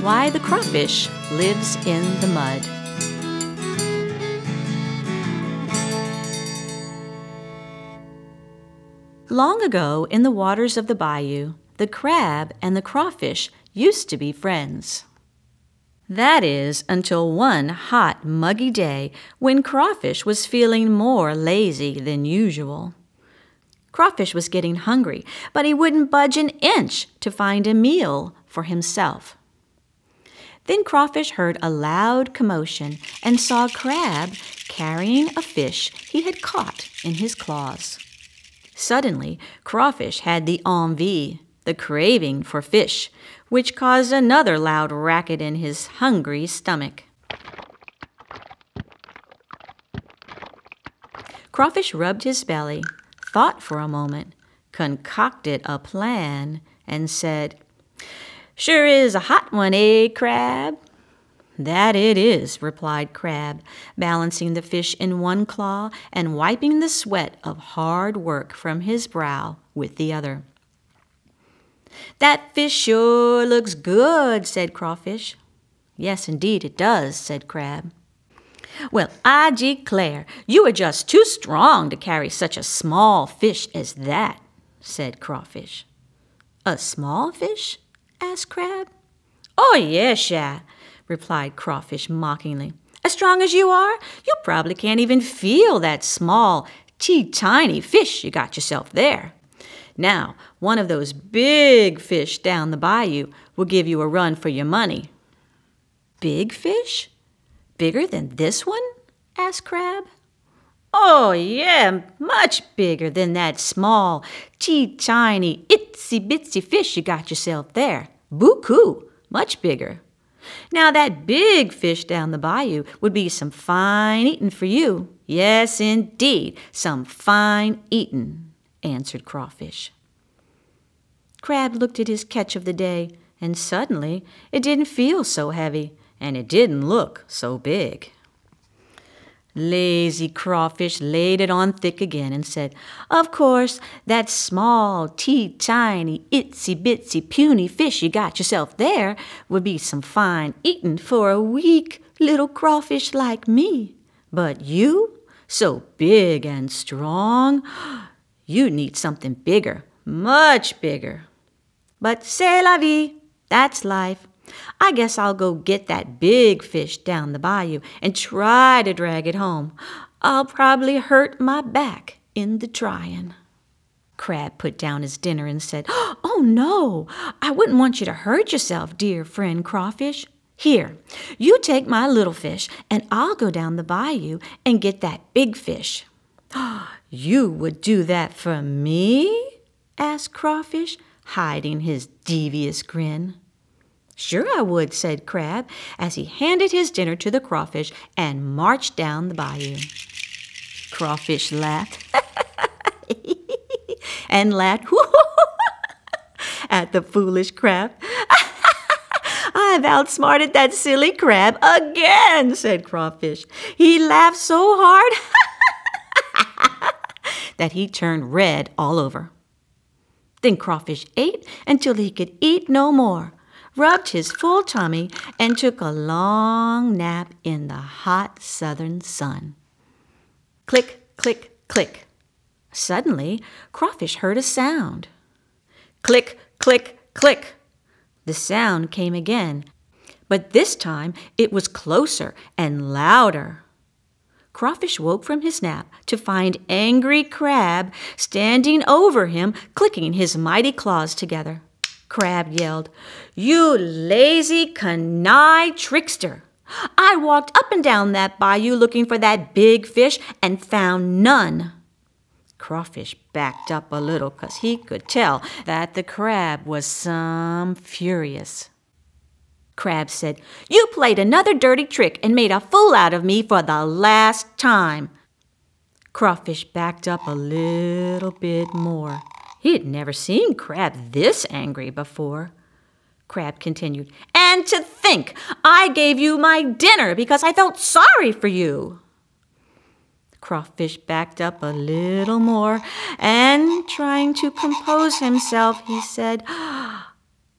why the crawfish lives in the mud. Long ago, in the waters of the bayou, the crab and the crawfish used to be friends. That is, until one hot, muggy day when Crawfish was feeling more lazy than usual. Crawfish was getting hungry, but he wouldn't budge an inch to find a meal for himself. Then Crawfish heard a loud commotion and saw Crab carrying a fish he had caught in his claws. Suddenly, Crawfish had the envie, the craving for fish, which caused another loud racket in his hungry stomach. Crawfish rubbed his belly, thought for a moment, concocted a plan, and said, "Sure is a hot one, eh, Crab?" "That it is," replied Crab, balancing the fish in one claw and wiping the sweat of hard work from his brow with the other. "That fish sure looks good," said Crawfish. "Yes, indeed it does," said Crab. "Well, I declare, you are just too strong to carry such a small fish as that," said Crawfish. "A small fish?" asked Crab. "Oh, yes, ya," replied Crawfish mockingly. "As strong as you are, you probably can't even feel that small, teeny-tiny fish you got yourself there. Now, one of those big fish down the bayou will give you a run for your money." "Big fish? Bigger than this one?" asked Crab. "Oh, yeah, much bigger than that small, teeny-tiny, itsy-bitsy fish you got yourself there. Boo-coo, much bigger. Now, that big fish down the bayou would be some fine eating for you. Yes, indeed, some fine eating," answered Crawfish. Crab looked at his catch of the day, and suddenly it didn't feel so heavy, and it didn't look so big. Lazy Crawfish laid it on thick again and said, "Of course, that small, teeny-tiny, itsy-bitsy, puny fish you got yourself there would be some fine eating for a weak little crawfish like me. But you, so big and strong, you need something bigger, much bigger. But c'est la vie, that's life. I guess I'll go get that big fish down the bayou and try to drag it home. I'll probably hurt my back in the trying." Crab put down his dinner and said, "Oh, no, I wouldn't want you to hurt yourself, dear friend Crawfish. Here, you take my little fish, and I'll go down the bayou and get that big fish." "You would do that for me?" asked Crawfish, hiding his devious grin. "Sure I would," said Crab, as he handed his dinner to the crawfish and marched down the bayou. Crawfish laughed and laughed at the foolish crab. "I've outsmarted that silly crab again," said Crawfish. He laughed so hard that he turned red all over. Then Crawfish ate until he could eat no more, rubbed his full tummy, and took a long nap in the hot southern sun. Click, click, click. Suddenly, Crawfish heard a sound. Click, click, click. The sound came again, but this time it was closer and louder. Crawfish woke from his nap to find angry Crab standing over him, clicking his mighty claws together. Crab yelled, "You lazy, canaille trickster! I walked up and down that bayou looking for that big fish and found none." Crawfish backed up a little because he could tell that the crab was some furious. Crab said, "You played another dirty trick and made a fool out of me for the last time." Crawfish backed up a little bit more. He had never seen Crab this angry before. Crab continued, "And to think, I gave you my dinner because I felt sorry for you." Crawfish backed up a little more, and trying to compose himself, he said,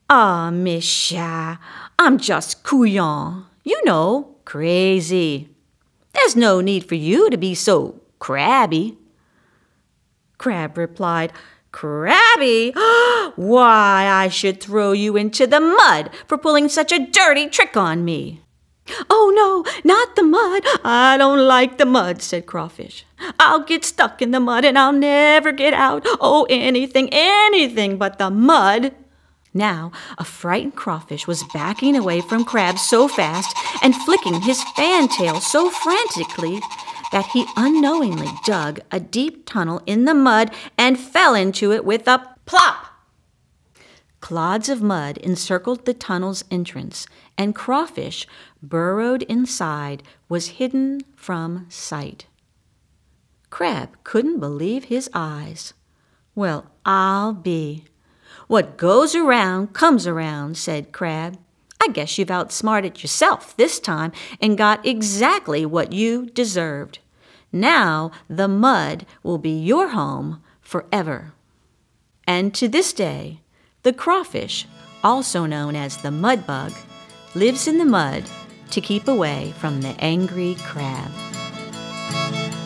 Ah, Misha, I'm just couillon. You know, crazy. There's no need for you to be so crabby. Crab replied, Crabby? Why, I should throw you into the mud for pulling such a dirty trick on me. Oh, no, not the mud. I don't like the mud, said Crawfish. I'll get stuck in the mud and I'll never get out. Oh, anything but the mud. Now, a frightened Crawfish was backing away from Crab so fast and flicking his fantail so frantically that he unknowingly dug a deep tunnel in the mud and fell into it with a plop. Clods of mud encircled the tunnel's entrance, and Crawfish, burrowed inside, was hidden from sight. Crab couldn't believe his eyes. Well, I'll be. What goes around comes around, said Crab. I guess you've outsmarted yourself this time and got exactly what you deserved. Now the mud will be your home forever. And to this day, the crawfish, also known as the mud bug, lives in the mud to keep away from the angry crab.